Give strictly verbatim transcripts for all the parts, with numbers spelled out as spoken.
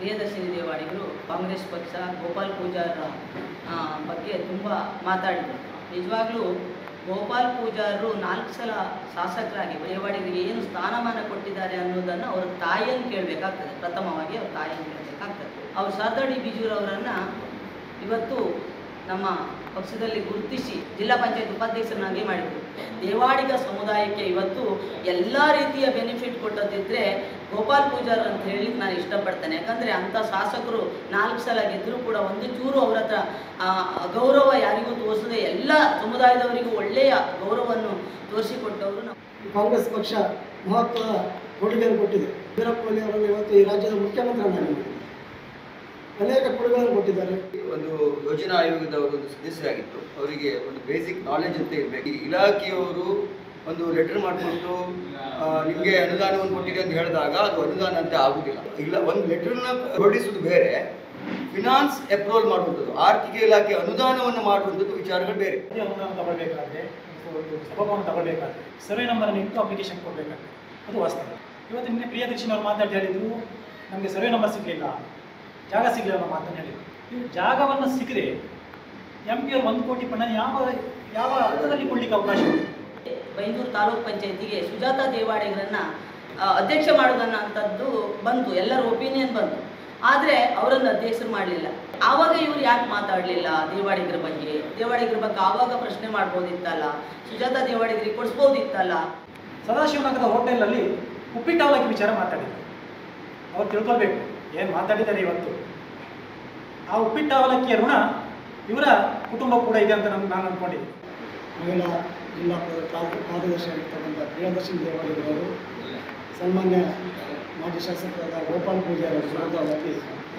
ಪ್ರಿಯದರ್ಶಿನಿ ದೇವಾಡಿಗರು ಕಾಂಗ್ರೆಸ್ ಪಕ್ಷ ಗೋಪಾಲ್ ಪೂಜಾರ ಬಗ್ಗೆ ತುಂಬ ಮಾತಾಡಿದರು. ನಿಜವಾಗ್ಲೂ ಗೋಪಾಲ್ ಪೂಜಾರರು ನಾಲ್ಕು ಸಲ ಶಾಸಕರಾಗಿ ದೇವಾಡಿಗರಿಗೆ ಏನು ಸ್ಥಾನಮಾನ ಕೊಟ್ಟಿದ್ದಾರೆ ಅನ್ನೋದನ್ನು ಅವರ ತಾಯಿಯನ್ನು ಕೇಳಬೇಕಾಗ್ತದೆ. ಪ್ರಥಮವಾಗಿ ಅವ್ರ ತಾಯಿಯನ್ನು ಕೇಳಬೇಕಾಗ್ತದೆ. ಅವರು ಶಾರದಾಡಿ ಬಿಜೂರವರನ್ನು ಇವತ್ತು ನಮ್ಮ ಪಕ್ಷದಲ್ಲಿ ಗುರುತಿಸಿ ಜಿಲ್ಲಾ ಪಂಚಾಯತ್ ಉಪಾಧ್ಯಕ್ಷರನ್ನಾಗಿ ಮಾಡಿದರು. ದೇವಾಡಿಗ ಸಮುದಾಯಕ್ಕೆ ಇವತ್ತು ಎಲ್ಲ ರೀತಿಯ ಬೆನಿಫಿಟ್ ಕೊಟ್ಟದಿದ್ದರೆ ಗೋಪಾಲ್ ಪೂಜಾರ್ ಅಂತ ಹೇಳಿ ನಾನು ಇಷ್ಟಪಡ್ತೇನೆ. ಯಾಕಂದರೆ ಅಂಥ ಶಾಸಕರು ನಾಲ್ಕು ಸಲ ಗೆದ್ದರೂ ಕೂಡ ಒಂದು ಚೂರು ಅವರ ಹತ್ರ ಗೌರವ ಯಾರಿಗೂ ತೋರಿಸದೆ ಎಲ್ಲ ಸಮುದಾಯದವರಿಗೂ ಒಳ್ಳೆಯ ಗೌರವವನ್ನು ತೋರಿಸಿಕೊಟ್ಟವರು. ಕಾಂಗ್ರೆಸ್ ಪಕ್ಷ ಮಹತ್ವದ ಕೊಡುಗೆಯನ್ನು ಕೊಟ್ಟಿದೆ. ವೀರಪ್ಪ ಮೊಯ್ಲಿ ಅವರನ್ನು ಇವತ್ತು ಈ ರಾಜ್ಯದ ಮುಖ್ಯಮಂತ್ರಿಯನ್ನಾಗಿ ಅನೇಕ ಕೊಡುಗೆಗಳನ್ನು ಕೊಟ್ಟಿದ್ದಾರೆ. ಒಂದು ಯೋಜನಾ ಆಯೋಗದವರು ಒಂದು ಸದಸ್ಯರಾಗಿತ್ತು. ಅವರಿಗೆ ಒಂದು ಬೇಸಿಕ್ ನಾಲೆಜ್ ಅಂತ ಇರಬೇಕು. ಈ ಇಲಾಖೆಯವರು ಒಂದು ಲೆಟರ್ ಮಾಡಿಕೊಂಡು ನಿಮಗೆ ಅನುದಾನವನ್ನು ಕೊಟ್ಟಿದೆ ಅಂತ ಹೇಳಿದಾಗ ಅದು ಅನುದಾನ ಅಂತ ಆಗುವುದಿಲ್ಲ. ಇಲ್ಲ, ಒಂದು ಲೆಟರ್ನ ಹೊರಡಿಸೋದು ಬೇರೆ, ಫಿನಾನ್ಸ್ ಅಪ್ರೂವಲ್ ಮಾಡುವಂಥದ್ದು, ಆರ್ಥಿಕ ಇಲಾಖೆ ಅನುದಾನವನ್ನು ಮಾಡುವಂಥದ್ದು ವಿಚಾರಗಳು ಬೇರೆ. ಅನುದಾನ ತಗೊಳ್ಬೇಕಾದ್ರೆ ಸಭಾಭವನ ತಗೊಳ್ಬೇಕಾದ್ರೆ ಸರ್ವೆ ನಂಬರನ್ನು ಇಟ್ಟು ಅಪ್ಲಿಕೇಶನ್ ಕೊಡಬೇಕಾಗ್ತದೆ. ಅದು ವಾಸ್ತವ. ಇವತ್ತು ನಿನ್ನೆ ಪ್ರಿಯದರ್ಶಿನವರು ಮಾತಾಡಿ ಹೇಳಿದ್ರು ನಮಗೆ ಸರ್ವೆ ನಂಬರ್ ಸಿಗಲಿಲ್ಲ, ಜಾಗ ಸಿಗಲಿಲ್ಲ ಅನ್ನೋ ಮಾತನ್ನು ಹೇಳಿದರು. ಇವು ಜಾಗವನ್ನು ಸಿಕ್ಕರೆ ಎಂ ಪಿ ಅವರು ಒಂದು ಕೋಟಿ ಪಣ ಯಾವ ಯಾವ ಅರ್ಥದಲ್ಲಿ ಕೊಡಲಿಕ್ಕೆ ಅವಕಾಶ ಇದೆ? ಬೈಂದೂರು ತಾಲೂಕು ಪಂಚಾಯತಿಗೆ ಸುಜಾತಾ ದೇವಾಡಿಗರನ್ನು ಅಧ್ಯಕ್ಷ ಮಾಡೋದನ್ನಂಥದ್ದು ಬಂತು, ಎಲ್ಲರ ಒಪಿನಿಯನ್ ಬಂತು. ಆದರೆ ಅವರನ್ನು ಅಧ್ಯಕ್ಷರು ಮಾಡಲಿಲ್ಲ. ಆವಾಗ ಇವರು ಯಾಕೆ ಮಾತಾಡಲಿಲ್ಲ ದೇವಾಡಿಗರ ಬಗ್ಗೆ? ದೇವಾಡಿಗರ ಬಗ್ಗೆ ಆವಾಗ ಪ್ರಶ್ನೆ ಮಾಡ್ಬೋದಿತ್ತಲ್ಲ, ಸುಜಾತಾ ದೇವಾಡಿಗರಿಗೆ ಕೊಡಿಸ್ಬೋದಿತ್ತಲ್ಲ. ಸದಾಶಿವನಗರದ ಹೋಟೆಲಲ್ಲಿ ಉಪ್ಪಿಟ್ಟು ಅವಲಕ್ಕಿ ವಿಚಾರ ಮಾತಾಡಿದ್ದಾರೆ. ಅವ್ರು ತಿಳ್ಕೊಳ್ಬೇಕು ಏನು ಮಾತಾಡಿದ್ದಾರೆ ಇವತ್ತು. ಆ ಉಪ್ಪಿಟ್ಟು ಅವಲಕ್ಕಿಯ ಋಣ ಇವರ ಕುಟುಂಬ ಕೂಡ ಇದೆ ಅಂತ ನಮ್ಗೆ ನಾನು ಅಂದ್ಕೊಂಡಿದ್ದೆ. ಮಹಿಳಾ ಜಿಲ್ಲಾ ಕಾರ್ಯದರ್ಶಿಯಾಗಿರ್ತಕ್ಕಂಥ ಪ್ರಿಯದರ್ಶಿನಿ ದೇವಾಡಿಗರವರು ಸನ್ಮಾನ್ಯ ಮಾಜಿ ಶಾಸಕರಾದ ಗೋಪಾಲ್ ಪೂಜಾರ ವಿರೋಧವಾಗಿ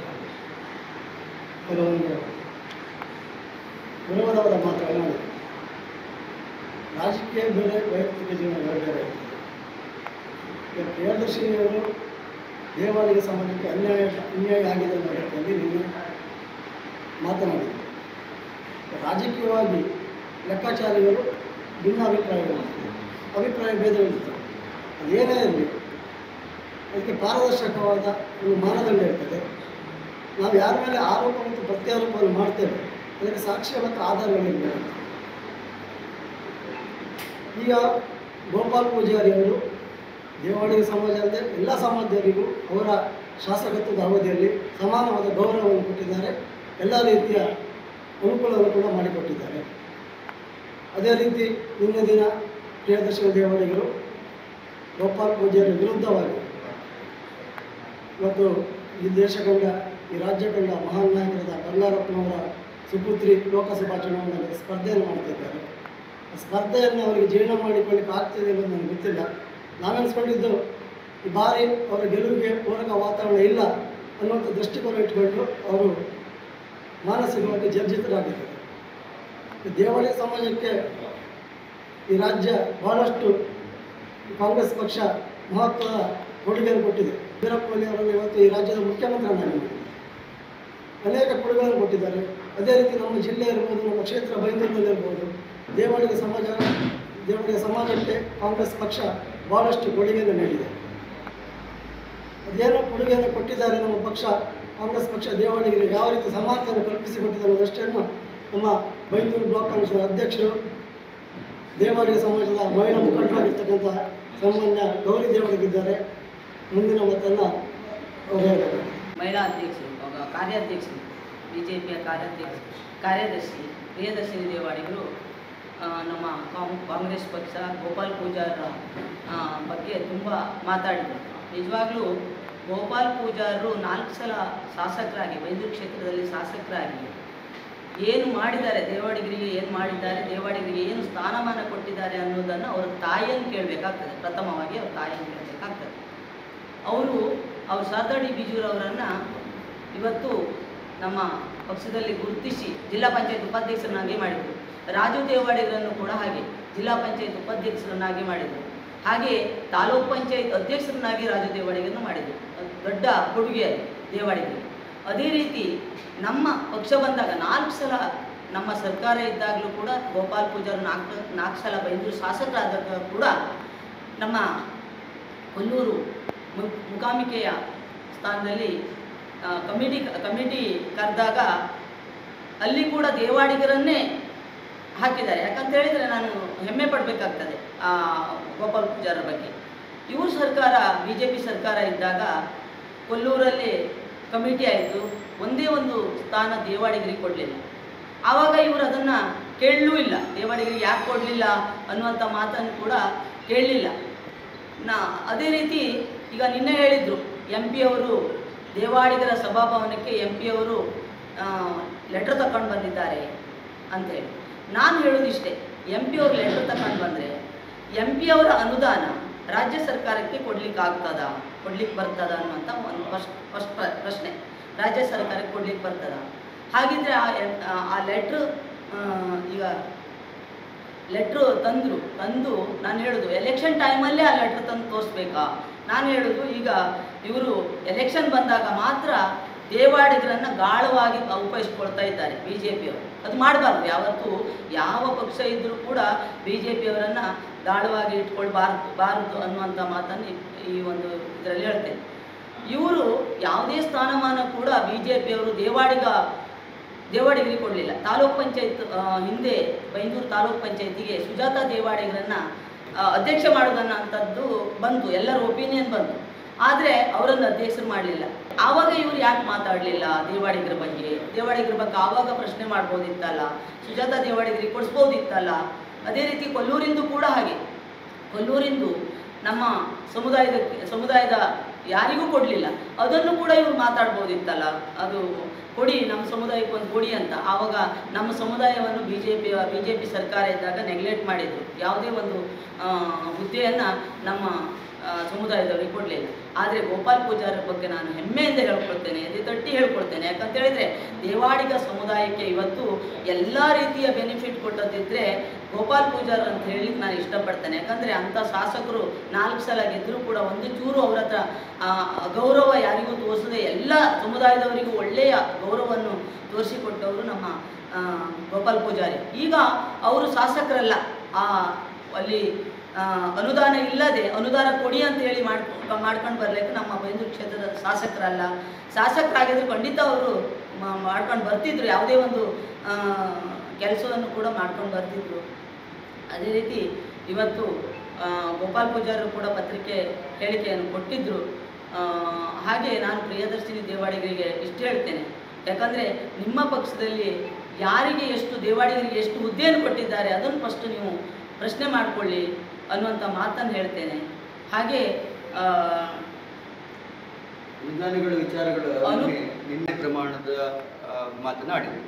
ಕೆಲವೊಂದು ವಿರೋಧವಾದ ಮಾತುಗಳನ್ನು ಮಾಡಿದರು. ರಾಜಕೀಯ ಬೇರೆ, ವೈಯಕ್ತಿಕ ಜೀವನ ಬೇರೆ. ಪ್ರಿಯದರ್ಶಿನಿಯವರು ದೇವಾಡಿಗ ಸಮಾಜಕ್ಕೆ ಅನ್ಯಾಯ ಅನ್ಯಾಯ ಆಗಿದೆ ಅನ್ನೋ ರೀತಿಯಲ್ಲಿ ನಿನ್ನೆ ಮಾತನಾಡಿದರು. ರಾಜಕೀಯವಾಗಿ ಲೆಕ್ಕಾಚಾರಿಗಳು ಭಿನ್ನ ಅಭಿಪ್ರಾಯಗಳು ಅಭಿಪ್ರಾಯ ಭೇದಗಳಿರ್ತವೆ. ಅದೇನೇ ಇರಲಿ, ಅದಕ್ಕೆ ಪಾರದರ್ಶಕವಾದ ಒಂದು ಮಾನದಂಡ ಇರ್ತದೆ. ನಾವು ಯಾರ ಮೇಲೆ ಆರೋಪ ಮತ್ತು ಪ್ರತ್ಯಾರೋಪವನ್ನು ಮಾಡ್ತೇವೆ ಅದಕ್ಕೆ ಸಾಕ್ಷ್ಯ ಮತ್ತು ಆಧಾರಗಳಿರಬೇಕು. ಈಗ ಗೋಪಾಲ್ ಪೂಜಾರಿಯವರು ದೇವಾಡಿಗ ಸಮಾಜ ಅಲ್ಲದೆ ಎಲ್ಲ ಸಮಾಜದವರಿಗೂ ಅವರ ಶಾಸಕತ್ವದ ಅವಧಿಯಲ್ಲಿ ಸಮಾನವಾದ ಗೌರವವನ್ನು ಕೊಟ್ಟಿದ್ದಾರೆ. ಎಲ್ಲ ರೀತಿಯ ಅನುಕೂಲವನ್ನು ಕೂಡ ಮಾಡಿಕೊಟ್ಟಿದ್ದಾರೆ. ಅದೇ ರೀತಿ ನಿನ್ನೆ ದಿನ ಪ್ರಿಯದರ್ಶಿನಿ ದೇವಾಡಿಗರು ಗೋಪಾಲ್ ಪೂಜಾರಿ ವಿರುದ್ಧವಾಗಿ ಇವತ್ತು ಈ ದೇಶ ಕಂಡ ಈ ರಾಜ್ಯ ಕಂಡ ಮಹಾನ್ ನಾಯಕರಾದ ಬಂಗಾರಪ್ಪನವರ ಸುಪುತ್ರಿ ಲೋಕಸಭಾ ಚುನಾವಣೆಯಲ್ಲಿ ಸ್ಪರ್ಧೆಯನ್ನು ಮಾಡ್ತಿದ್ದಾರೆ. ಆ ಸ್ಪರ್ಧೆಯನ್ನು ಅವರಿಗೆ ಜೀರ್ಣ ಮಾಡಿಕೊಳ್ಳಿಕ್ಕೆ ಆಗ್ತದೆ ಅನ್ನೋದು ನನಗೆ ಗೊತ್ತಿಲ್ಲ. ನಾವೆನ್ಸ್ಕೊಂಡಿದ್ದು ಈ ಬಾರಿ ಅವರ ಗೆಲುವಿಗೆ ಪೂರಕ ವಾತಾವರಣ ಇಲ್ಲ ಅನ್ನುವಂಥ ದೃಷ್ಟಿಕೋನ ಇಟ್ಕೊಂಡು ಅವರು ಮಾನಸಿಕವಾಗಿ ಜರ್ಜಿತರಾಗಿದ್ದಾರೆ. ದೇವಾಡಿಗ ಸಮಾಜಕ್ಕೆ ಈ ರಾಜ್ಯ ಬಹಳಷ್ಟು ಕಾಂಗ್ರೆಸ್ ಪಕ್ಷ ಮಹತ್ವದ ಕೊಡುಗೆಯನ್ನು ಕೊಟ್ಟಿದೆ. ವೀರಪ್ಪ ಮೊಯ್ಲಿ ಅವರನ್ನು ಇವತ್ತು ಈ ರಾಜ್ಯದ ಮುಖ್ಯಮಂತ್ರಿಯನ್ನಾಗಿ ಅನೇಕ ಕೊಡುಗೆಗಳನ್ನು ಕೊಟ್ಟಿದ್ದಾರೆ. ಅದೇ ರೀತಿ ನಮ್ಮ ಜಿಲ್ಲೆ ಇರ್ಬೋದು, ನಮ್ಮ ಕ್ಷೇತ್ರ ಬೈಂದೂರಿನಲ್ಲಿರ್ಬೋದು, ದೇವಾಡಿಗ ಸಮಾಜ ದೇವಾಡಿಗ ಸಮಾಜಕ್ಕೆ ಕಾಂಗ್ರೆಸ್ ಪಕ್ಷ ಭಾಳಷ್ಟು ಕೊಡುಗೆಯನ್ನು ನೀಡಿದೆ. ಅದೇನೋ ಕೊಡುಗೆಯನ್ನು ಕೊಟ್ಟಿದ್ದಾರೆ ನಮ್ಮ ಪಕ್ಷ, ಕಾಂಗ್ರೆಸ್ ಪಕ್ಷ ದೇವಾಡಿಗರಿಗೆ ಯಾವ ರೀತಿ ಸಮಾನತೆಯನ್ನು ಕಲ್ಪಿಸಿಕೊಟ್ಟಿದ್ದಾರೆ ಅನ್ನೋದಷ್ಟನ್ನು ನಮ್ಮ ಬೈಂದೂರು ಬ್ಲಾಕ್ ಕಾಂಗ್ರೆಸ್ನ ಅಧ್ಯಕ್ಷರು, ದೇವಾಡಿಗ ಸಮಾಜದ ಮಹಿಳಾ ಮುಖಂಡರಾಗಿರ್ತಕ್ಕಂಥ ಸನ್ಮಾನ್ಯ ಗೌರಿ ದೇವರಿಗಿದ್ದಾರೆ. ಮುಂದಿನ ಮತ್ತೆಲ್ಲ ಅವರು ಹೇಳ್ತಾರೆ. ಮಹಿಳಾ ಅಧ್ಯಕ್ಷರು, ಕಾರ್ಯಾಧ್ಯಕ್ಷರು, ಬಿ ಜೆ ಪಿಯ ಕಾರ್ಯಾಧ್ಯಕ್ಷ ಕಾರ್ಯದರ್ಶಿ ಪ್ರಿಯದರ್ಶಿನಿ ದೇವಾಡಿಗರು ನಮ್ಮ ಕಾಂಗ್ರೆಸ್ ಪಕ್ಷ ಗೋಪಾಲ್ ಪೂಜಾರ ಬಗ್ಗೆ ತುಂಬ ಮಾತಾಡಿದರು. ನಿಜವಾಗ್ಲೂ ಗೋಪಾಲ್ ಪೂಜಾರರು ನಾಲ್ಕು ಸಲ ಶಾಸಕರಾಗಿ ಬೈಂದೂರು ಕ್ಷೇತ್ರದಲ್ಲಿ ಶಾಸಕರಾಗಿ ಏನು ಮಾಡಿದ್ದಾರೆ, ದೇವಾಡಿಗರಿಗೆ ಏನು ಮಾಡಿದ್ದಾರೆ, ದೇವಾಡಿಗರಿಗೆ ಏನು ಸ್ಥಾನಮಾನ ಕೊಟ್ಟಿದ್ದಾರೆ ಅನ್ನೋದನ್ನು ಅವರ ತಾಯಿಯನ್ನು ಕೇಳಬೇಕಾಗ್ತದೆ. ಪ್ರಥಮವಾಗಿ ಅವ್ರ ತಾಯಿಯನ್ನು ಕೇಳಬೇಕಾಗ್ತದೆ. ಅವರು ಅವ್ರ ಶಾರದಾಡಿ ಬಿಜೂರವರನ್ನು ಇವತ್ತು ನಮ್ಮ ಪಕ್ಷದಲ್ಲಿ ಗುರುತಿಸಿ ಜಿಲ್ಲಾ ಪಂಚಾಯತ್ ಉಪಾಧ್ಯಕ್ಷರನ್ನಾಗಿ ಮಾಡಿದರು. ರಾಜು ದೇವಾಡಿಗರನ್ನು ಕೂಡ ಹಾಗೆ ಜಿಲ್ಲಾ ಪಂಚಾಯತ್ ಉಪಾಧ್ಯಕ್ಷರನ್ನಾಗಿ ಮಾಡಿದರು. ಹಾಗೆ ತಾಲೂಕು ಪಂಚಾಯತ್ ಅಧ್ಯಕ್ಷರನ್ನಾಗಿ ರಾಜು ದೇವಾಡಿಗರನ್ನು ಮಾಡಿದರು. ದೊಡ್ಡ ಕೊಡುಗೆ ದೇವಾಡಿಗರಿಗೆ. ಅದೇ ರೀತಿ ನಮ್ಮ ಪಕ್ಷ ಬಂದಾಗ ನಾಲ್ಕು ಸಲ ನಮ್ಮ ಸರ್ಕಾರ ಇದ್ದಾಗಲೂ ಕೂಡ ಗೋಪಾಲ್ ಪೂಜಾರು ನಾಲ್ಕು ನಾಲ್ಕು ಸಲ ಬೈಂದೂರು ಶಾಸಕರಾದಾಗ ಕೂಡ ನಮ್ಮ ಕೊಲ್ಲೂರು ಮುಕಾಮಿಕೆಯ ಸ್ಥಾನದಲ್ಲಿ ಕಮಿಟಿ ಕಮಿಟಿ ಕರೆದಾಗ ಅಲ್ಲಿ ಕೂಡ ದೇವಾಡಿಗರನ್ನೇ ಹಾಕಿದ್ದಾರೆ. ಯಾಕಂತ ಹೇಳಿದರೆ ನಾನು ಹೆಮ್ಮೆ ಪಡಬೇಕಾಗ್ತದೆ ಆ ಗೋಪಾಲ್ ಪೂಜಾರ ಬಗ್ಗೆ. ಇವ್ರ ಸರ್ಕಾರ ಬಿ ಜೆ ಪಿ ಸರ್ಕಾರ ಇದ್ದಾಗ ಕೊಲ್ಲೂರಲ್ಲಿ ಕಮಿಟಿ ಆಯಿತು, ಒಂದೇ ಒಂದು ಸ್ಥಾನ ದೇವಾಡಿಗರಿಗೆ ಕೊಡಲಿಲ್ಲ. ಆವಾಗ ಇವರು ಅದನ್ನು ಕೇಳಲೂ ಇಲ್ಲ, ದೇವಾಡಿಗರಿಗೆ ಯಾಕೆ ಕೊಡಲಿಲ್ಲ ಅನ್ನುವಂಥ ಮಾತನ್ನು ಕೂಡ ಕೇಳಲಿಲ್ಲ. ನಾ ಅದೇ ರೀತಿ ಈಗ ನಿನ್ನೆ ಹೇಳಿದರು, ಎಂ ಪಿ ಅವರು ದೇವಾಡಿಗರ ಸಭಾಭವನಕ್ಕೆ ಎಂ ಪಿ ಅವರು ಲೆಟ್ರ್ ತಗೊಂಡು ಬಂದಿದ್ದಾರೆ ಅಂತೇಳಿ. ನಾನು ಹೇಳೋದಿಷ್ಟೇ, ಎಂ ಪಿ ಅವರು ಲೆಟ್ರ್ ತಗೊಂಡು ಬಂದರೆ ಎಂ ಪಿ ಅವರ ಅನುದಾನ ರಾಜ್ಯ ಸರ್ಕಾರಕ್ಕೆ ಕೊಡ್ಲಿಕ್ಕೆ ಆಗ್ತದ ಕೊಡ್ಲಿಕ್ಕೆ ಬರ್ತದ ಅನ್ನುವಂಥ ಒಂದು ಫಸ್ಟ್ ಫಸ್ಟ್ ಪ್ರಶ್ನೆ. ರಾಜ್ಯ ಸರ್ಕಾರಕ್ಕೆ ಕೊಡ್ಲಿಕ್ಕೆ ಬರ್ತದ? ಹಾಗಿದ್ರೆ ಆ ಆ ಲೆಟ್ರು ಈಗ ಲೆಟ್ರು ತಂದರು ತಂದು ನಾನು ಹೇಳೋದು ಎಲೆಕ್ಷನ್ ಟೈಮಲ್ಲೇ ಆ ಲೆಟ್ರ್ ತಂದು ತೋರಿಸ್ಬೇಕಾ? ನಾನು ಹೇಳೋದು, ಈಗ ಇವರು ಎಲೆಕ್ಷನ್ ಬಂದಾಗ ಮಾತ್ರ ದೇವಾಡಿಗರನ್ನು ಗಾಳವಾಗಿ ಉಪಯೋಗಿಸ್ಕೊಳ್ತಾ ಇದ್ದಾರೆ ಬಿ ಜೆ ಪಿಯವರು. ಅದು ಮಾಡಬಾರ್ದು. ಯಾವತ್ತೂ ಯಾವ ಪಕ್ಷ ಇದ್ದರೂ ಕೂಡ ಬಿ ಜೆ ಪಿಯವರನ್ನು ಗಾಳವಾಗಿ ಇಟ್ಕೊಳ್ಬಾರ್ದು ಬಾರದು ಅನ್ನುವಂಥ ಮಾತನ್ನು ಈ ಒಂದು ಇದರಲ್ಲಿ ಹೇಳ್ತೇನೆ. ಇವರು ಯಾವುದೇ ಸ್ಥಾನಮಾನ ಕೂಡ ಬಿ ಜೆ ಪಿಯವರು ದೇವಾಡಿಗ ದೇವಾಡಿಗರಿಗೆ ಕೊಡಲಿಲ್ಲ. ತಾಲೂಕ್ ಪಂಚಾಯತ್ ಹಿಂದೆ ಬೈಂದೂರು ತಾಲೂಕ್ ಪಂಚಾಯತಿಗೆ ಸುಜಾತ ದೇವಾಡಿಗರನ್ನು ಅಧ್ಯಕ್ಷ ಮಾಡೋದನ್ನ ಅಂಥದ್ದು ಬಂತು, ಎಲ್ಲರ ಒಪಿನಿಯನ್ ಬಂತು. ಆದರೆ ಅವರನ್ನು ಅಧ್ಯಕ್ಷರು ಮಾಡಲಿಲ್ಲ. ಆವಾಗ ಇವರು ಯಾಕೆ ಮಾತಾಡಲಿಲ್ಲ ದೇವಾಡಿಗರ ಬಗ್ಗೆ? ದೇವಾಡಿಗರ ಬಗ್ಗೆ ಆವಾಗ ಪ್ರಶ್ನೆ ಮಾಡ್ಬೋದಿತ್ತಲ್ಲ, ಸುಜಾತ ದೇವಾಡಿಗರಿಗೆ ಕೊಡಿಸ್ಬೋದಿತ್ತಲ್ಲ. ಅದೇ ರೀತಿ ಕೊಲ್ಲೂರಿಂದು ಕೂಡ ಹಾಗೆ, ಕೊಲ್ಲೂರಿಂದು ನಮ್ಮ ಸಮುದಾಯದ ಸಮುದಾಯದ ಯಾರಿಗೂ ಕೊಡಲಿಲ್ಲ, ಅದನ್ನು ಕೂಡ ಇವರು ಮಾತಾಡ್ಬೋದಿತ್ತಲ್ಲ. ಅದು ಕೊಡಿ, ನಮ್ಮ ಸಮುದಾಯಕ್ಕೆ ಒಂದು ಕೊಡಿ ಅಂತ. ಆವಾಗ ನಮ್ಮ ಸಮುದಾಯವನ್ನು B J P B J P ಸರ್ಕಾರ ಇದ್ದಾಗ ನೆಗ್ಲೆಕ್ಟ್ ಮಾಡಿದರು. ಯಾವುದೇ ಒಂದು ಹುದ್ದೆಯನ್ನು ನಮ್ಮ ಸಮುದಾಯದವರಿಗೆ ಕೊಡಲಿಲ್ಲ. ಆದರೆ ಗೋಪಾಲ್ ಪೂಜಾರ ಬಗ್ಗೆ ನಾನು ಹೆಮ್ಮೆಯಿಂದ ಹೇಳ್ಕೊಳ್ತೇನೆ, ಎದೆ ತಟ್ಟಿ ಹೇಳ್ಕೊಳ್ತೇನೆ. ಯಾಕಂತ ಹೇಳಿದರೆ ದೇವಾಡಿಗ ಸಮುದಾಯಕ್ಕೆ ಇವತ್ತು ಎಲ್ಲ ರೀತಿಯ ಬೆನಿಫಿಟ್ ಕೊಟ್ಟದಿದ್ದರೆ ಗೋಪಾಲ್ ಪೂಜಾರ್ ಅಂತ ಹೇಳಲಿಕ್ಕೆ ನಾನು ಇಷ್ಟಪಡ್ತೇನೆ. ಯಾಕಂದರೆ ಅಂಥ ಶಾಸಕರು ನಾಲ್ಕು ಸಲ ಗೆದ್ದರೂ ಕೂಡ ಒಂದು ಚೂರು ಅವ್ರ ಹತ್ರ ಗೌರವ ಯಾರಿಗೂ ತೋರಿಸದೆ ಎಲ್ಲ ಸಮುದಾಯದವರಿಗೂ ಒಳ್ಳೆಯ ಗೌರವವನ್ನು ತೋರಿಸಿಕೊಟ್ಟವರು ನಮ್ಮ ಗೋಪಾಲ್ ಪೂಜಾರಿ. ಈಗ ಅವರು ಶಾಸಕರಲ್ಲ, ಆ ಅಲ್ಲಿ ಅನುದಾನ ಇಲ್ಲದೆ ಅನುದಾನ ಕೊಡಿ ಅಂತ ಹೇಳಿ ಮಾಡ್ಕೊ ಮಾಡ್ಕೊಂಡು ಬರಲಿಕ್ಕೆ ನಮ್ಮ ಬೈಂದೂರು ಕ್ಷೇತ್ರದ ಶಾಸಕರಲ್ಲ. ಶಾಸಕರಾಗಿದ್ರು ಖಂಡಿತ ಅವರು ಮಾಡ್ಕೊಂಡು ಬರ್ತಿದ್ರು, ಯಾವುದೇ ಒಂದು ಕೆಲಸವನ್ನು ಕೂಡ ಮಾಡ್ಕೊಂಡು ಬರ್ತಿದ್ರು. ಅದೇ ರೀತಿ ಇವತ್ತು ಗೋಪಾಲ್ ಪೂಜಾರರು ಕೂಡ ಪತ್ರಿಕೆ ಹೇಳಿಕೆಯನ್ನು ಕೊಟ್ಟಿದ್ದರು. ಹಾಗೆ ನಾನು ಪ್ರಿಯದರ್ಶಿನಿ ದೇವಾಡಿಗರಿಗೆ ಇಷ್ಟು ಹೇಳ್ತೇನೆ, ಯಾಕಂದರೆ ನಿಮ್ಮ ಪಕ್ಷದಲ್ಲಿ ಯಾರಿಗೆ ಎಷ್ಟು ದೇವಾಡಿಗರಿಗೆ ಎಷ್ಟು ಹುದ್ದೆಯನ್ನು ಕೊಟ್ಟಿದ್ದಾರೆ ಅದನ್ನು ಫಸ್ಟ್ ನೀವು ಪ್ರಶ್ನೆ ಮಾಡಿಕೊಳ್ಳಿ ಅನ್ನುವಂಥ ಮಾತನ್ನು ಹೇಳ್ತೇನೆ. ಹಾಗೆ ಅನುದಾನಗಳ ವಿಚಾರಗಳು ನಿನ್ನೆ ಪ್ರಮಾಣದ ಮಾತನಾಡಿದರು.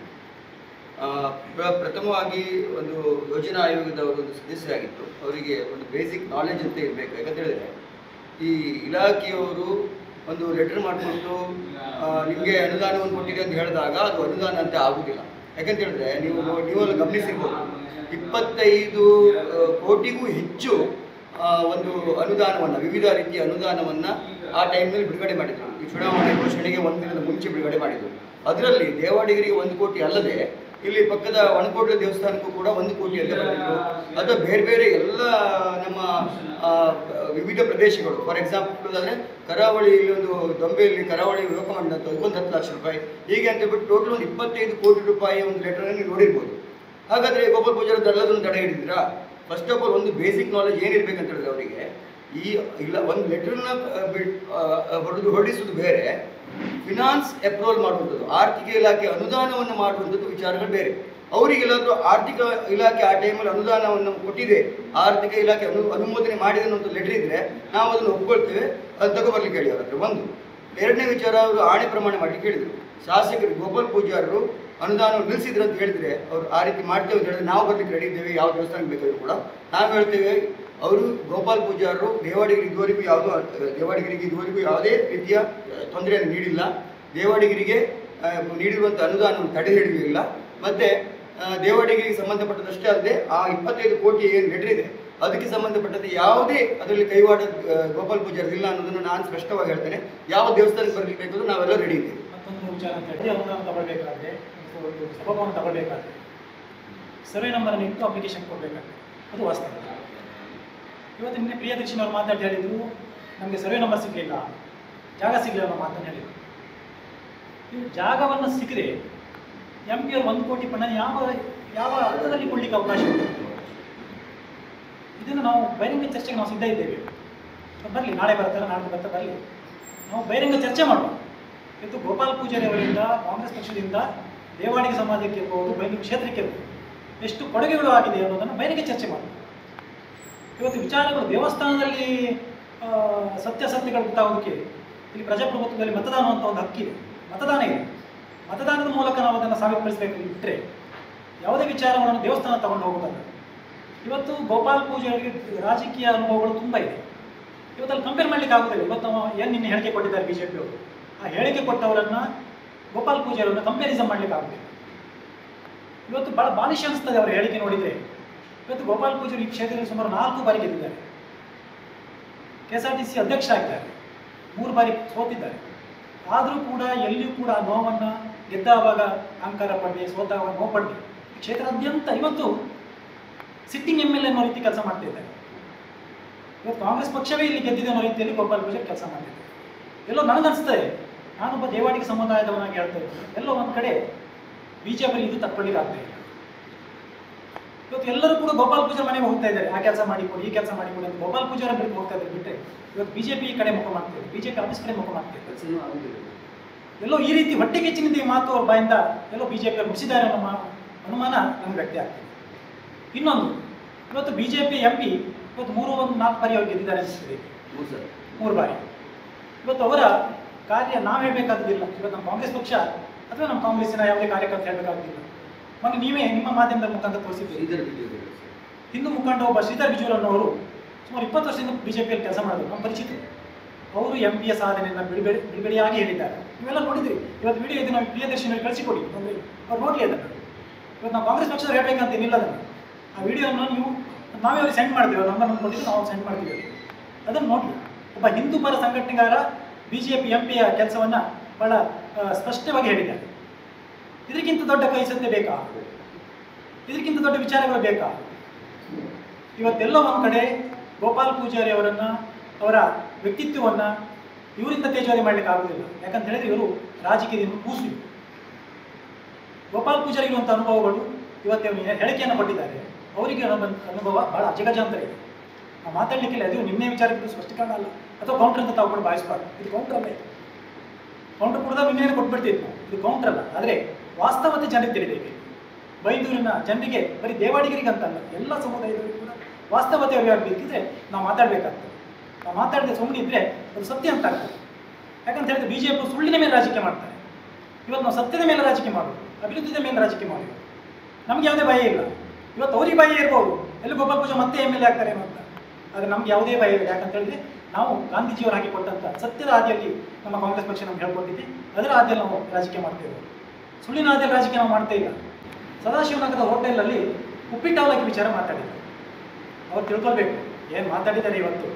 ಪ್ರಥಮವಾಗಿ ಒಂದು ಯೋಜನಾ ಆಯೋಗದವರು ಒಂದು ಸದಸ್ಯರಾಗಿತ್ತು, ಅವರಿಗೆ ಒಂದು ಬೇಸಿಕ್ ನಾಲೆಜ್ ಅಂತ ಇರಬೇಕು. ಯಾಕಂತ ಹೇಳಿದ್ರೆ ಈ ಇಲಾಖೆಯವರು ಒಂದು ಲೆಟರ್ ಮಾಡಿಕೊಂಡು ನಿಮಗೆ ಅನುದಾನವನ್ನು ಕೊಟ್ಟಿದೆ ಅಂತ ಹೇಳಿದಾಗ ಅದು ಅನುದಾನ ಅಂತ ಆಗುವುದಿಲ್ಲ. ಯಾಕಂತ ಹೇಳಿದ್ರೆ ನೀವು ನೀವೆಲ್ಲ ಗಮನಿಸಿರ್ಬೋದು, ಇಪ್ಪತ್ತೈದು ಕೋಟಿಗೂ ಹೆಚ್ಚು ಒಂದು ಅನುದಾನವನ್ನು, ವಿವಿಧ ರೀತಿಯ ಅನುದಾನವನ್ನು ಆ ಟೈಮ್ನಲ್ಲಿ ಬಿಡುಗಡೆ ಮಾಡಿದರು. ಈ ಚುನಾವಣೆ ಘೋಷಣೆಗೆ ಒಂದು ದಿನದ ಮುಂಚೆ ಬಿಡುಗಡೆ ಮಾಡಿದರು. ಅದರಲ್ಲಿ ದೇವಾಡಿಗರಿಗೆ ಒಂದು ಕೋಟಿ ಅಲ್ಲದೆ ಇಲ್ಲಿ ಪಕ್ಕದ ಒಣಕೋಟೆ ದೇವಸ್ಥಾನಕ್ಕೂ ಕೂಡ ಒಂದು ಕೋಟಿ ಅಂತ ಬಂದಿದ್ರು. ಅದು ಬೇರೆ ಬೇರೆ ಎಲ್ಲ ನಮ್ಮ ವಿವಿಧ ಪ್ರದೇಶಗಳು, ಫಾರ್ ಎಕ್ಸಾಂಪಲ್ ಅಂದರೆ ಕರಾವಳಿಯಲ್ಲಿ ಒಂದು ದೊಂಬೆಯಲ್ಲಿ ಕರಾವಳಿ ಯುವಕ ಮಂಡಳ ಅಂತ ಒಂದು ಹತ್ತು ಲಕ್ಷ ರೂಪಾಯಿ ಹೀಗೆ ಅಂತ ಬಿಟ್ಟು ಟೋಟಲ್ ಒಂದು ಇಪ್ಪತ್ತೈದು ಕೋಟಿ ರೂಪಾಯಿ ಒಂದು ಲೆಟರನ್ನು ನೀವು ನೋಡಿರ್ಬೋದು. ಹಾಗಾದರೆ ಗೋಪಾಲ್ ಪೂಜಾರದ್ದು ಎಲ್ಲದನ್ನು ತಡೆ ಹಿಡಿದಿರಾ? ಫಸ್ಟ್ ಆಫ್ ಆಲ್ ಒಂದು ಬೇಸಿಕ್ ನಾಲೆಜ್ ಏನಿರಬೇಕಂತ ಹೇಳಿದ್ರೆ ಅವರಿಗೆ ಈ ಇಲ್ಲ ಒಂದು ಲೆಟರ್ನ ಹೊಡೆದು ಹೊರಡಿಸೋದು ಬೇರೆ, ಫಿನಾನ್ಸ್ ಅಪ್ರೂವಲ್ ಮಾಡುವಂಥದ್ದು, ಆರ್ಥಿಕ ಇಲಾಖೆ ಅನುದಾನವನ್ನು ಮಾಡುವಂಥದ್ದು ವಿಚಾರಗಳು ಬೇರೆ. ಅವರಿಗೆಲ್ಲಾದರೂ ಆರ್ಥಿಕ ಇಲಾಖೆ ಆ ಟೈಮಲ್ಲಿ ಅನುದಾನವನ್ನು ಕೊಟ್ಟಿದೆ, ಆರ್ಥಿಕ ಇಲಾಖೆ ಅನು ಅನುಮೋದನೆ ಮಾಡಿದೆ ಅನ್ನೋಂಥ ಲೆಟರ್ ಇದ್ದರೆ ನಾವು ಅದನ್ನು ಒಪ್ಕೊಳ್ತೇವೆ, ಅದು ತಗೊಬರ್ಲಿಕ್ಕೆ ಹೇಳಿ ಅವ್ರ ಹತ್ರ. ಒಂದು ಎರಡನೇ ವಿಚಾರ, ಅವರು ಆಣೆ ಪ್ರಮಾಣ ಮಾಡಲಿಕ್ಕೆ ಹೇಳಿದರು. ಶಾಸಕರು ಗೋಪಾಲ್ ಪೂಜಾರರು ಅನುದಾನವನ್ನು ನಿಲ್ಲಿಸಿದ್ರು ಅಂತ ಹೇಳಿದ್ರೆ ಅವರು ಆ ರೀತಿ ಮಾಡ್ತೇವೆ ಅಂತ ಹೇಳಿದ್ರೆ ನಾವು ಬರ್ಲಿಕ್ಕೆ ರೆಡಿ ಇದ್ದೇವೆ, ಯಾವ ದೇವಸ್ಥಾನಕ್ಕೆ ಬೇಕಾದರೂ ಕೂಡ ನಾವು ಹೇಳ್ತೇವೆ. ಅವರು ಗೋಪಾಲ್ ಪೂಜಾರರು ದೇವಾಡಿಗರಿಗೆ ಇದುವರೆಗೂ ಯಾವುದೋ ದೇವಾಡಿಗರಿಗೆ ಇದುವರೆಗೂ ಯಾವುದೇ ರೀತಿಯ ತೊಂದರೆಯನ್ನು ನೀಡಿಲ್ಲ, ದೇವಾಡಿಗರಿಗೆ ನೀಡಿರುವಂಥ ಅನುದಾನವನ್ನು ತಡೆ ಹಿಡಿಯಲಿಲ್ಲ. ಮತ್ತು ದೇವಾಡಿಗರಿಗೆ ಸಂಬಂಧಪಟ್ಟದಷ್ಟೇ ಅಲ್ಲದೆ ಆ ಇಪ್ಪತ್ತೈದು ಕೋಟಿ ಏನು ಲೆಟರ್ ಇದೆ ಅದಕ್ಕೆ ಸಂಬಂಧಪಟ್ಟಂತೆ ಯಾವುದೇ ಅದರಲ್ಲಿ ಕೈವಾಡ ಗೋಪಾಲ್ ಪೂಜಾರದಿಲ್ಲ ಅನ್ನೋದನ್ನು ನಾನು ಸ್ಪಷ್ಟವಾಗಿ ಹೇಳ್ತೇನೆ. ಯಾವ ದೇವಸ್ಥಾನಕ್ಕೆ ಬರಲಿಕ್ಕೆ ಬೇಕಾದರೂ ನಾವೆಲ್ಲ ರೆಡಿ ಇದ್ದೇವೆ. ಮತ್ತೊಂದು ವಿಚಾರ ಅಂತ ಹೇಳಿದ್ರೆ, ಅನುದಾನ ತಗೊಳ್ಬೇಕಾದ್ರೆ ಒಂದು ಸಭಾಭವನ ತಗೊಳ್ಬೇಕಾದ್ರೆ ಸರ್ವೆ ನಂಬರನ್ನು ಇಟ್ಟು ಅಪ್ಲಿಕೇಶನ್ ಕೊಡಬೇಕಾಗ್ತದೆ, ಅದು ವಾಸ್ತವ. ಇವತ್ತು ನಿನ್ನೆ ಪ್ರಿಯದರ್ಶಿನವ್ರು ಮಾತಾಡಿ ಹೇಳಿದರು, ನಮಗೆ ಸರ್ವೆ ನಂಬರ್ ಸಿಗಲಿಲ್ಲ, ಜಾಗ ಸಿಗಲಿಲ್ಲ ಅನ್ನೋ ಮಾತನ್ನು ಹೇಳಿದರು. ಇವು ಜಾಗವನ್ನು ಸಿಕ್ಕರೆ ಎಂ ಪಿ ಅವರು ಒಂದು ಕೋಟಿ ಪಣ ಯಾವ ಯಾವ ಅರ್ಥದಲ್ಲಿ ಕೊಡಲಿಕ್ಕೆ ಅವಕಾಶ ಇದೆ? ಇದನ್ನು ನಾವು ಬಹಿರಂಗ ಚರ್ಚೆಗೆ ನಾವು ಸಿದ್ಧ ಇದ್ದೇವೆ. ಬರಲಿ, ನಾಳೆ ಬರ್ತಾರೆ, ನಾಳೆ ಬರ್ತಾ ಬರಲಿ, ನಾವು ಬಹಿರಂಗ ಚರ್ಚೆ ಮಾಡುವ. ಇವತ್ತು ಗೋಪಾಲ್ ಪೂಜಾರಿ ಅವರಿಂದ, ಕಾಂಗ್ರೆಸ್ ಪಕ್ಷದಿಂದ ದೇವಾಡಿಗ ಸಮಾಜಕ್ಕೆ ಇರ್ಬೋದು, ಬಯಲು ಕ್ಷೇತ್ರಕ್ಕೆ ಇರ್ಬೋದು, ಎಷ್ಟು ಕೊಡುಗೆಗಳು ಆಗಿದೆ ಅನ್ನೋದನ್ನು ಬಹಿರಂಗ ಚರ್ಚೆ ಮಾಡುವ. ಇವತ್ತು ವಿಚಾರಗಳು ದೇವಸ್ಥಾನದಲ್ಲಿ ಸತ್ಯಾಸತ್ಯಗಳು ಗೊತ್ತಾಗೋದಕ್ಕೆ ಇಲ್ಲಿ ಪ್ರಜಾಪ್ರಭುತ್ವದಲ್ಲಿ ಮತದಾನ ಅಂತ ಒಂದು ಹಕ್ಕಿದೆ, ಮತದಾನ ಇದೆ. ಮತದಾನದ ಮೂಲಕ ನಾವು ಅದನ್ನು ಸಾಬೀತುಪಡಿಸಬೇಕು ಬಿಟ್ಟರೆ ಯಾವುದೇ ವಿಚಾರಗಳನ್ನು ದೇವಸ್ಥಾನ ತಗೊಂಡು ಹೋಗೋದಲ್ಲ. ಇವತ್ತು ಗೋಪಾಲ್ ಪೂಜಾರಿಗೆ ರಾಜಕೀಯ ಅನುಭವಗಳು ತುಂಬ ಇದೆ. ಇವತ್ತಲ್ಲಿ ಕಂಪೇರ್ ಮಾಡಲಿಕ್ಕೆ ಆಗೋದಿಲ್ಲ. ಇವತ್ತು ನಾವು ಏನು ನಿನ್ನೆ ಹೇಳಿಕೆ ಕೊಟ್ಟಿದ್ದಾರೆ ಬಿ ಜೆ ಪಿಯವರು, ಆ ಹೇಳಿಕೆ ಕೊಟ್ಟವರನ್ನು ಗೋಪಾಲ್ ಪೂಜಾರನ್ನು ಕಂಪ್ಯಾರಿಸನ್ ಮಾಡಲಿಕ್ಕೆ ಆಗೋದಿಲ್ಲ. ಇವತ್ತು ಭಾಳ ಬಾಲಿಶ ಅನಿಸ್ತದೆ ಅವರ ಹೇಳಿಕೆ ನೋಡಿದರೆ. ಇವತ್ತು ಗೋಪಾಲ್ ಪೂಜಾರಿ ಈ ಕ್ಷೇತ್ರದಲ್ಲಿ ಸುಮಾರು ನಾಲ್ಕು ಬಾರಿ ಗೆದ್ದಿದ್ದಾರೆ, K S R T C ಅಧ್ಯಕ್ಷ ಆಗಿದ್ದಾರೆ, ಮೂರು ಬಾರಿ ಸೋತಿದ್ದಾರೆ. ಆದರೂ ಕೂಡ ಎಲ್ಲಿಯೂ ಕೂಡ ಆ ನೋವನ್ನು ಗೆದ್ದಾವಾಗ ಅಹಂಕಾರ ಪಡೆದೆ, ಸೋತಾಗ ನೋವು ಪಡೆದೆ ಕ್ಷೇತ್ರಾದ್ಯಂತ ಇವತ್ತು ಸಿಟ್ಟಿಂಗ್ ಎಮ್ ಎಲ್ ಎ ಅನ್ನೋ ರೀತಿ ಕೆಲಸ ಮಾಡ್ತಾ ಇದ್ದಾರೆ. ಇವತ್ತು ಕಾಂಗ್ರೆಸ್ ಪಕ್ಷವೇ ಇಲ್ಲಿ ಗೆದ್ದಿದೆ ಅನ್ನೋ ರೀತಿಯಲ್ಲಿ ಗೋಪಾಲ್ ಪೂಜಾರಿ ಕೆಲಸ ಮಾಡ್ತಿದ್ದಾರೆ. ಎಲ್ಲೋ ನನಗನ್ನಿಸ್ತದೆ, ನಾನೊಬ್ಬ ದೇವಾಡಿಗ ಸಮುದಾಯದವನಾಗಿ ಹೇಳ್ತಾ ಇದ್ದೀನಿ, ಎಲ್ಲೋ ಒಂದು ಕಡೆ ಬಿ ಜೆ ಪಿ ಇದು ತಕ್ಕೊಳ್ಳಿಕ್ಕೆ ಆಗ್ತಾ ಇಲ್ಲ. ಇವತ್ತು ಎಲ್ಲರೂ ಕೂಡ ಗೋಪಾಲ್ ಪೂಜಾರಿ ಮನೆಗೆ ಹೋಗ್ತಾ ಇದ್ದಾರೆ, ಆ ಕೆಲಸ ಮಾಡಿಕೊಡಿ, ಈ ಕೆಲಸ ಮಾಡಿಕೊಡಿ ಅಂತ ಗೋಪಾಲ್ ಪೂಜಾರಿ ಬಳಿಗೆ ಹೋಗ್ತಾ ಇದ್ದಾರೆ. ಬಿಟ್ಟರೆ ಇವತ್ತು ಬಿ ಜೆ ಪಿ ಕಡೆ ಮುಖ ಮಾಡ್ತಿದ್ದಾರೆ, ಬಿ ಜೆ ಪಿ ಆಫೀಸ್ ಕಡೆ ಮುಖ ಮಾಡ್ತಿದ್ದಾರೆ. ಎಲ್ಲೋ ಈ ರೀತಿ ಹೊಟ್ಟೆ ಕೆಚ್ಚಿನಿಂದ ಈ ಮಾತು ಅವ್ರ ಬಾಯಿಂದ ಎಲ್ಲೋ ಬಿ ಜೆ ಪಿ ಮುಗಿಸಿದ್ದಾರೆ ಅನ್ನೋ ಅನುಮಾನ ನಮ್ಗೆ ವ್ಯಕ್ತ ಆಗ್ತದೆ. ಇನ್ನೊಂದು, ಇವತ್ತು B J P M P ಇವತ್ತು ಮೂರು ಒಂದು ನಾಲ್ಕು ಬಾರಿ ಅವ್ರು ಗೆದ್ದಿದ್ದಾರೆ ಅನಿಸ್ತದೆ, ಮೂರು ಬಾರಿ. ಇವತ್ತು ಅವರ ಕಾರ್ಯ ನಾವು ಹೇಳಬೇಕಾದಿಲ್ಲ. ಇವತ್ತು ನಮ್ಮ ಕಾಂಗ್ರೆಸ್ ಪಕ್ಷ ಅಥವಾ ನಮ್ಮ ಕಾಂಗ್ರೆಸ್ಸಿನ ಯಾವುದೇ ಕಾರ್ಯಕರ್ತ ಹೇಳಬೇಕಾಗುತ್ತಿಲ್ಲ. ಮೊನ್ನೆ ನೀವೇ ನಿಮ್ಮ ಮಾಧ್ಯಮದ ಮುಖಾಂತರ ತೋರಿಸಿದ್ದೀರಿ, ಹಿಂದೂ ಮುಖಂಡ ಒಬ್ಬ ಶ್ರೀಧರ್ ಬಿಜೂರ್ ಅನ್ನೋರು ಸುಮಾರು ಇಪ್ಪತ್ತು ವರ್ಷದಿಂದ ಬಿ ಜೆ ಪಿಯಲ್ಲಿ ಕೆಲಸ ಮಾಡಿದ್ರು, ನಮ್ಮ ಪರಿಚಿತರು. ಅವರು ಎಂ ಪಿಯ ಸಾಧನೆಯನ್ನು ಬಿಡುಗಡೆ ಬಿಡುಗಡೆಯಾಗಿ ಹೇಳಿದ್ದಾರೆ. ನೀವೆಲ್ಲ ನೋಡಿದ್ರಿ. ಇವತ್ತು ವಿಡಿಯೋ ಇದೆ, ನಾವು ಪ್ರಿಯದರ್ಶಿನಿಯಲ್ಲಿ ಕಳಿಸಿಕೊಡಿ, ಅಂದರೆ ಅವ್ರು ನೋಡಲಿ ಅದನ್ನು. ಇವತ್ತು ನಾವು ಕಾಂಗ್ರೆಸ್ ಪಕ್ಷದವ್ರು ಹೇಳಬೇಕಂತ ಏನಿಲ್ಲ ಅದನ್ನು. ಆ ವಿಡಿಯೋನ ನೀವು ನಾವೇ ಅವ್ರಿಗೆ ಸೆಂಡ್ ಮಾಡ್ತೀವಿ, ನಂಬರ್ ನಮ್ಗೆ ಕೊಟ್ಟಿದ್ದು ನಾವು ಸೆಂಡ್ ಮಾಡ್ತೀವಿ, ಅದನ್ನು ನೋಡಲಿ. ಒಬ್ಬ ಹಿಂದೂ ಪರ ಸಂಘಟನೆಗಾರ ಬಿ ಜೆ ಪಿ ಎಂ ಪಿಯ ಕೆಲಸವನ್ನು ಭಾಳ ಸ್ಪಷ್ಟವಾಗಿ ಹೇಳಿದ್ದಾರೆ. ಇದಕ್ಕಿಂತ ದೊಡ್ಡ ಕೈ ಸತ್ಯ ಬೇಕಾ? ಇದಕ್ಕಿಂತ ದೊಡ್ಡ ವಿಚಾರಗಳು ಬೇಕಾ? ಇವತ್ತೆಲ್ಲ ಒಂದು ಕಡೆ ಗೋಪಾಲ್ ಪೂಜಾರಿ ಅವರನ್ನು, ಅವರ ವ್ಯಕ್ತಿತ್ವವನ್ನು ಇವರಿಂದ ತೇಜೋವಧೆ ಮಾಡಲಿಕ್ಕೆ ಆಗುವುದಿಲ್ಲ. ಯಾಕಂತ ಹೇಳಿದ್ರೆ ಇವರು ರಾಜಕೀಯದಿಂದ ಕೂಸು. ಗೋಪಾಲ್ ಪೂಜಾರಿ ಇರುವಂಥ ಅನುಭವಗಳು ಇವತ್ತು ಹೇಳಿಕೆಯನ್ನು ಕೊಟ್ಟಿದ್ದಾರೆ. ಅವರಿಗೆ ಅನುಭವ ಭಾಳ ಅಜಗಜಾಂತರ ಇದೆ. ನಾವು ಮಾತಾಡಲಿಕ್ಕಿಲ್ಲ. ಅದು ನಿನ್ನೆ ವಿಚಾರಕ್ಕೆ ಸ್ಪಷ್ಟೀಕರಣ ಅಲ್ಲ, ಅಥವಾ ಕೌಂಟರ್ ಅಂತ ತಾವು ಕೂಡ ಭಾವಿಸಬಾರ್ದು. ಇದು ಕೌಂಟರ್ ಅಲ್ಲ, ಇದು ಕೌಂಟರ್ ಕೂಡ ನಿನ್ನೆ ಕೊಟ್ಬಿಡ್ತಿತ್ತು. ಇದು ಕೌಂಟರ್ ಅಲ್ಲ. ಆದರೆ ವಾಸ್ತವತೆ ಜನರಿಗೆ ತಿಳಿದಿದೆ. ಬೈದೂರಿನ ಜನರಿಗೆ, ಬರೀ ದೇವಾಡಿಗರಿಗೆ ಅಂತಲ್ಲ, ಎಲ್ಲ ಸಮುದಾಯದವರಿಗೂ ಕೂಡ ವಾಸ್ತವತೆ ಅರಿವಾಗಬೇಕಿದ್ರೆ ನಾವು ಮಾತಾಡಬೇಕಾಗ್ತದೆ. ನಾವು ಮಾತಾಡದೆ ಸುಮ್ಮನೆ ಇದ್ದರೆ ಅದು ಸತ್ಯ ಅಂತ ಆಗ್ತದೆ. ಯಾಕಂತ ಹೇಳಿದ್ರೆ ಬಿ ಜೆ ಪಿ ಸುಳ್ಳಿನ ಮೇಲೆ ರಾಜಕೀಯ ಮಾಡ್ತಾರೆ. ಇವತ್ತು ನಾವು ಸತ್ಯದ ಮೇಲೆ ರಾಜಕೀಯ ಮಾಡೋದು, ಅಭಿವೃದ್ಧಿಯ ಮೇಲೆ ರಾಜಕೀಯ ಮಾಡೋದು. ನಮ್ಗೆ ಯಾವುದೇ ಭಯ ಇಲ್ಲ. ಇವತ್ತು ಅವ್ರಿಗೆ ಭಯ ಇರ್ಬೋದು, ಎಲ್ಲಿ ಗೋಪಾಲ್ ಪೂಜಾ ಮತ್ತೆ ಎಮ್ ಎಲ್ ಎ ಆಗ್ತಾರೆ ಅಂತ. ಆದರೆ ನಮ್ಗೆ ಯಾವುದೇ ಭಯ ಇಲ್ಲ. ಯಾಕಂತ ಹೇಳಿದ್ರೆ ನಾವು ಗಾಂಧೀಜಿಯವರು ಹಾಕಿ ಕೊಟ್ಟಂಥ ಸತ್ಯದ ಹಾದಿಯಲ್ಲಿ ನಮ್ಮ ಕಾಂಗ್ರೆಸ್ ಪಕ್ಷ ನಮ್ಗೆ ಹೇಳ್ಕೊಟ್ಟಿದ್ದೆ, ಅದರ ಹಾದಿಯಲ್ಲಿ ನಾವು ರಾಜಕೀಯ ಮಾಡ್ತೇವೆ. ಸುಳ್ಳಿನ ಹಾದಿಯಲ್ಲಿ ರಾಜಕೀಯ ನಾವು ಮಾಡ್ತಾ ಇಲ್ಲ. ಸದಾಶಿವನಗರದ ಹೋಟೆಲಲ್ಲಿ ಉಪ್ಪಿಟ್ಟು ಅವಲಕ್ಕಿ ವಿಚಾರ ಮಾತಾಡಿದ್ದಾರೆ. ಅವ್ರು ತಿಳ್ಕೊಳ್ಬೇಕು ಏನು ಮಾತಾಡಿದ್ದಾರೆ ಇವತ್ತು.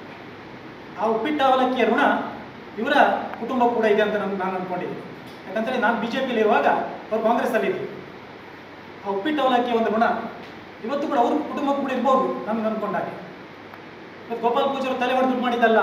ಆ ಉಪ್ಪಿಟ್ಟು ಅವಲಕ್ಕಿಯ ಋಣ ಇವರ ಕುಟುಂಬ ಕೂಡ ಇದೆ ಅಂತ ನಮ್ಗೆ ನಾನು ಅಂದ್ಕೊಂಡಿದ್ದೀನಿ. ಯಾಕಂತೇಳಿ ನಾನು ಬಿ ಜೆ ಪಿಯಲ್ಲಿ ಇರುವಾಗ ಅವ್ರು ಕಾಂಗ್ರೆಸ್ಸಲ್ಲಿದ್ದರು. ಆ ಉಪ್ಪಿಟ್ಟು ಅವಲಕ್ಕಿಯ ಒಂದು ಋಣ ಇವತ್ತು ಕೂಡ ಅವ್ರ ಕುಟುಂಬ ಕೂಡ ಇರ್ಬೋದು ನಮ್ಗೆ ಅಂದ್ಕೊಂಡಾಗೆ. ಇವತ್ತು ಗೋಪಾಲ್ ಪೂಜಾರಿ ತಲೆ ಹೊಡೆದು ದುಡ್ಡು ಮಾಡಿದ್ದಲ್ಲ,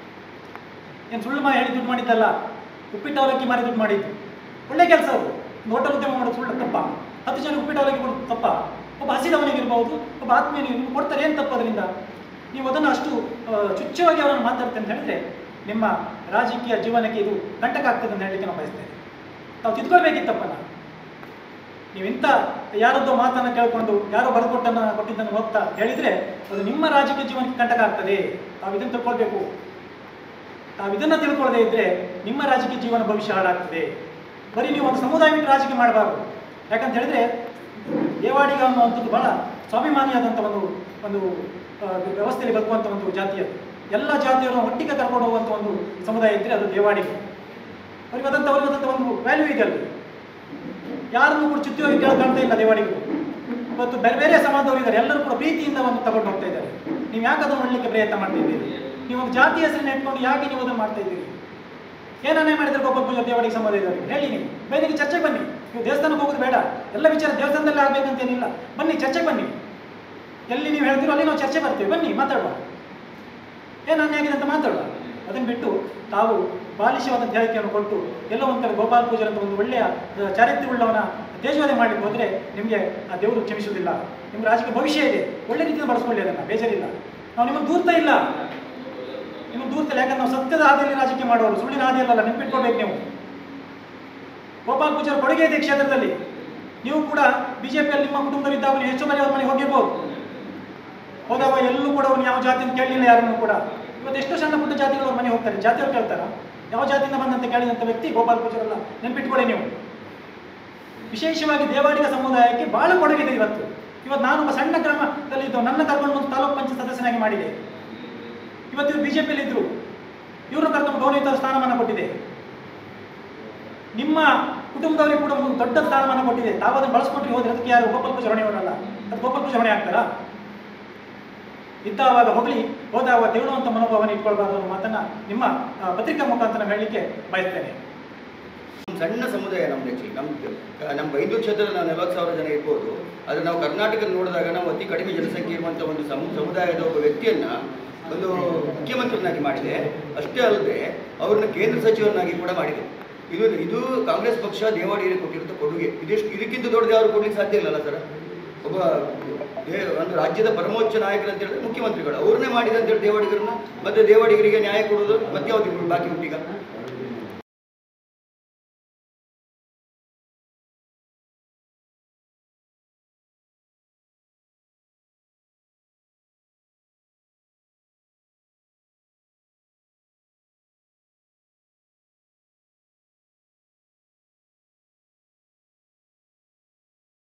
ಏನು ಸುಳ್ಳು ಮಾ ಹೇಳಿ ದುಡ್ಡು ಮಾಡಿದ್ದಲ್ಲ, ಉಪ್ಪಿಟ್ಟು ಅವಲಕ್ಕಿ ಮಾರಿ ದುಡ್ಡು ಮಾಡಿದ್ದು. ಒಳ್ಳೆ ಕೆಲಸ ಅವರು. ಒಂದು ಹೋಟೆಲ್ ಉದ್ಯಮ ಮಾಡೋದು ಸುಳ್ಳು ತಪ್ಪ? ಹತ್ತು ಜನ ಉಪ್ಪಿಟ್ಟು ಅವಲಕ್ಕಿ ಕೊಡೋದು ತಪ್ಪ? ಒಬ್ಬ ಹಸಿದವನಿಗಿರ್ಬೋದು, ಒಬ್ಬ ಆತ್ಮೀಯನಿಗೆ ಕೊಡ್ತಾರೆ, ಏನು ತಪ್ಪು ಅದರಿಂದ? ನೀವು ಅದನ್ನು ಅಷ್ಟು ಚುಚ್ಚವಾಗಿ ಅವರನ್ನು ಮಾತಾಡ್ತೇನೆ ಅಂತ ಹೇಳಿದ್ರೆ ನಿಮ್ಮ ರಾಜಕೀಯ ಜೀವನಕ್ಕೆ ಇದು ಕಂಟಕ ಆಗ್ತದೆ ಅಂತ ಹೇಳಲಿಕ್ಕೆ ನಾವು ಬಯಸ್ತೇವೆ. ತಾವು ತಿದ್ಕೊಳ್ಬೇಕಿತ್ತಪ್ಪನ. ನೀವು ಇಂಥ ಯಾರದ್ದೋ ಮಾತನ್ನು ಕೇಳಿಕೊಂಡು ಯಾರೋ ಬರೆದುಕೊಟ್ಟನ್ನು ಕೊಟ್ಟಿದ್ದನ್ನು ಹೋಗ್ತಾ ಹೇಳಿದರೆ ಅದು ನಿಮ್ಮ ರಾಜಕೀಯ ಜೀವನಕ್ಕೆ ಕಂಟಕ ಆಗ್ತದೆ. ತಾವು ಇದನ್ನು ತಿಳ್ಕೊಳ್ಬೇಕು. ತಾವು ಇದನ್ನು ತಿಳ್ಕೊಳ್ಳದೇ ಇದ್ದರೆ ನಿಮ್ಮ ರಾಜಕೀಯ ಜೀವನ ಭವಿಷ್ಯ ಹಾಳಾಗ್ತದೆ. ಬರೀ ನೀವು ಒಂದು ಸಮುದಾಯ ಬಿಟ್ಟು ರಾಜಕೀಯ ಮಾಡಬಾರ್ದು. ಯಾಕಂತ ಹೇಳಿದ್ರೆ ದೇವಾಡಿಗ ಅನ್ನುವಂಥದ್ದು ಭಾಳ ಸ್ವಾಭಿಮಾನಿಯಾದಂಥ ಒಂದು ಒಂದು ವ್ಯವಸ್ಥೆಯಲ್ಲಿ ಬದುಕುವಂಥ ಒಂದು ಜಾತಿಯದು. ಎಲ್ಲ ಜಾತಿಯವರು ಒಟ್ಟಿಗೆ ಕರ್ಕೊಂಡು ಹೋಗುವಂಥ ಒಂದು ಸಮುದಾಯ ಇದ್ದರೆ ಅದು ದೇವಾಡಿಗ. ಅವ್ರಿಗೆ ಅದಂಥ ಅವ್ರಿಗೆ ಅದಂಥ ಒಂದು ವ್ಯಾಲ್ಯೂ ಇದೆ ಅಲ್ಲಿ. ಯಾರನ್ನು ಕೂಡ ಚುತ್ತಿಯಾಗಿ ಕೇಳ್ಕೊಳ್ತಾ ಇಲ್ಲ ದೇವಾಡಿಗರು. ಇವತ್ತು ಬೇರೆ ಬೇರೆ ಸಮಾಜದವರು ಇದ್ದಾರೆ, ಎಲ್ಲರೂ ಕೂಡ ಪ್ರೀತಿಯಿಂದ ಒಂದು ತಗೊಂಡು ಹೋಗ್ತಾ ಇದ್ದಾರೆ. ನೀವು ಯಾಕೆ ಅದನ್ನು ಮಾಡಲಿಕ್ಕೆ ಪ್ರಯತ್ನ ಮಾಡ್ತಾ ಇದ್ದೀರಿ? ನೀವು ಒಂದು ಜಾತಿ ಹೆಸರನ್ನು ಇಟ್ಕೊಂಡು ಯಾಕೆ ನೀವು ಅದನ್ನು ಮಾಡ್ತಾ ಇದ್ದೀರಿ? ಏನನ್ನೇ ಮಾಡಿದರೆ ಗೋಪಾಲ್ ಪೂಜಾ ದೇವಾಡಿಗ ಸಮಾಜದವರಿಗೆ ಹೇಳಿ. ನೀವು ಬೇರೆ ಚರ್ಚೆಗೆ ಬನ್ನಿ. ನೀವು ದೇವಸ್ಥಾನಕ್ಕೆ ಹೋಗೋದು ಬೇಡ, ಎಲ್ಲ ವಿಚಾರ ದೇವಸ್ಥಾನದಲ್ಲೇ ಆಗಬೇಕಂತೇನಿಲ್ಲ. ಬನ್ನಿ ಚರ್ಚೆಗೆ ಬನ್ನಿ. ಎಲ್ಲಿ ನೀವು ಹೇಳ್ತೀರೋ ಅಲ್ಲಿ ನಾವು ಚರ್ಚೆ ಬರ್ತೀವಿ. ಬನ್ನಿ ಮಾತಾಡುವ. ಏನು ಅನ್ಯಾಯ ಆಗಿದೆ ಅಂತ ಮಾತಾಡುವ. ಅದನ್ನು ಬಿಟ್ಟು ತಾವು ಬಾಲಿಶವಾದಂಥ ಹೇಳಿಕೆಯನ್ನು ಕೊಟ್ಟು ಎಲ್ಲ ಒಂಥರ ಗೋಪಾಲ್ ಪೂಜಾರಿ ಅಂತ ಒಂದು ಒಳ್ಳೆಯ ಚಾರಿತ್ರ್ಯವುಳ್ಳವನ ತೇಜೋಧನೆ ಮಾಡಲಿಕ್ಕೆ ಹೋದರೆ ನಿಮಗೆ ಆ ದೇವರು ಕ್ಷಮಿಸುವುದಿಲ್ಲ. ನಿಮ್ಮ ರಾಜಕೀಯ ಭವಿಷ್ಯ ಇದೆ, ಒಳ್ಳೆ ರೀತಿಯಿಂದ ಬಳಸ್ಕೊಳ್ಳಿ, ಅದನ್ನು ಬೇಜಾರಿಲ್ಲ. ನಾವು ನಿಮ್ಮನ್ನು ದೂರ್ತಾ ಇಲ್ಲ, ನಿಮ್ಮನ್ನು ದೂರ್ತಾ ಇಲ್ಲ. ಯಾಕಂದ್ರೆ ನಾವು ಸತ್ಯದ ಹಾದಿಯಲ್ಲಿ ರಾಜಕೀಯ ಮಾಡುವವರು, ಸುಳ್ಳಿನ ಹಾದಿಯಲ್ಲ, ನೆನ್ಪಿಟ್ಕೊಳ್ಬೇಕು ನೀವು. ಗೋಪಾಲ್ ಪೂಜಾರಿ ಕೊಡುಗೆ ಇದೆ ಕ್ಷೇತ್ರದಲ್ಲಿ. ನೀವು ಕೂಡ ಬಿಜೆಪಿಯಲ್ಲಿ ನಿಮ್ಮ ಕುಟುಂಬದಲ್ಲಿದ್ದಾಗ ನೀವು ಹೆಚ್ಚು ಬಾರಿ ಅವ್ರ ಮನೆಗೆ ಹೋಗಿರ್ಬೋದು. ಹೋದಾಗ ಎಲ್ಲೂ ಕೂಡ ಅವ್ರು ಯಾವ ಜಾತಿ ಅಂತ ಕೇಳಲಿಲ್ಲ ಯಾರನ್ನು ಕೂಡ. ಇವತ್ತು ಎಷ್ಟೋ ಸಣ್ಣ ಪುಟ್ಟ ಜಾತಿಗಳು ಅವ್ರ ಮನೆಗೆ ಹೋಗ್ತಾರೆ, ಜಾತಿಯವ್ರು ಕೇಳ್ತಾರ? ಯಾವ ಜಾತಿಯಿಂದ ಬಂದಂತ ಕೇಳಿದಂಥ ವ್ಯಕ್ತಿ ಗೋಪಾಲ್ ಪೂಜಾರಲ್ಲ, ನೆನ್ಪಿಟ್ಕೊಳ್ಳಿ ನೀವು. ವಿಶೇಷವಾಗಿ ದೇವಾಡಿಗ ಸಮುದಾಯಕ್ಕೆ ಬಹಳ ಕೊಡುಗಿದೆ ಇವತ್ತು. ಇವತ್ತು ನಾನು ಒಬ್ಬ ಸಣ್ಣ ಗ್ರಾಮದಲ್ಲಿ ಇದ್ದು ನನ್ನ ಕರ್ಕೊಂಡು ಒಂದು ತಾಲೂಕು ಪಂಚಾಯತ್ ಸದಸ್ಯನಾಗಿ ಮಾಡಿದೆ. ಇವತ್ತು ಇವರು ಬಿಜೆಪಿಯಲ್ಲಿ ಇದ್ರು, ಇವ್ರನ್ನ ಕರ್ಕೊಂಡು ಗೌರವಿತ ಸ್ಥಾನಮಾನ ಕೊಟ್ಟಿದೆ. ನಿಮ್ಮ ಕುಟುಂಬದವರಿಗೆ ಕೂಡ ಒಂದು ದೊಡ್ಡ ಸ್ಥಾನಮಾನ ಕೊಟ್ಟಿದೆ. ತಾವು ಅದನ್ನು ಬಳಸ್ಕೊಂಡ್ರೆ ಹೋದ್ರೆ ಅದಕ್ಕೆ ಯಾರು ಗೋಪಾಲ್ ಪೂಜಾರಿ ಹೊಣೆಯವರಲ್ಲ, ಅದು ಗೋಪಾಲ್ ಪೂಜಾರಿ ಹೊಣೆ ಆಗ್ತಾರಾ? ಇದ್ದಾವಾಗ ಹೊಗಳಿ ಹೋದಾಗ ದೇವರುವಂಥ ಮನೋಭಾವನೆ ಇಟ್ಕೊಳ್ಬಾರ್ದು ಅನ್ನೋ ಮಾತನ್ನ ನಿಮ್ಮ ಪತ್ರಿಕಾ ಮುಖಾಂತರ ಹೇಳಲಿಕ್ಕೆ ಬಯಸ್ತೇನೆ. ಸಣ್ಣ ಸಮುದಾಯ ನಮ್ದು ಆ್ಯಕ್ಚುಲಿ ನಮ್ದು ನಮ್ಮ ಬೈಂದೂರು ಕ್ಷೇತ್ರದಲ್ಲಿ ನಾವು ನಲವತ್ತು ಸಾವಿರ ಜನ ಇರ್ಬೋದು. ಆದರೆ ನಾವು ಕರ್ನಾಟಕದಲ್ಲಿ ನೋಡಿದಾಗ ನಾವು ಅತಿ ಕಡಿಮೆ ಜನಸಂಖ್ಯೆ ಇರುವಂಥ ಒಂದು ಸಮು ಸಮುದಾಯದ ಒಬ್ಬ ವ್ಯಕ್ತಿಯನ್ನು ಒಂದು ಮುಖ್ಯಮಂತ್ರಿಯನ್ನಾಗಿ ಮಾಡಿದೆ. ಅಷ್ಟೇ ಅಲ್ಲದೆ ಅವ್ರನ್ನ ಕೇಂದ್ರ ಸಚಿವರನ್ನಾಗಿ ಕೂಡ ಮಾಡಿದೆ. ಇದು ಇದು ಕಾಂಗ್ರೆಸ್ ಪಕ್ಷ ದೇವಾಡಿಗರಿಗೆ ಕೊಟ್ಟಿರುವಂಥ ಕೊಡುಗೆ. ಇದೆಷ್ಟು ಇದಕ್ಕಿಂತ ದೊಡ್ಡದು ಯಾರು ಕೊಡ್ಲಿಕ್ಕೆ ಸಾಧ್ಯ ಇಲ್ಲಲ್ಲ ಸರ್. ಒಬ್ಬ ದೇ ಒಂದು ರಾಜ್ಯದ ಪರಮೋಚ್ಚ ನಾಯಕರು ಅಂತ ಹೇಳಿದ್ರೆ ಮುಖ್ಯಮಂತ್ರಿಗಳು ಅವ್ರನ್ನೇ ಮಾಡಿದೆ ಅಂತೇಳಿ ದೇವಾಡಿಗರನ್ನ ಮತ್ತೆ ದೇವಾಡಿಗರಿಗೆ ನ್ಯಾಯ ಕೊಡೋದು ಮತ್ತೆ ಯಾವ್ದು ಬಾಕಿ ಉಂಟೀಗ?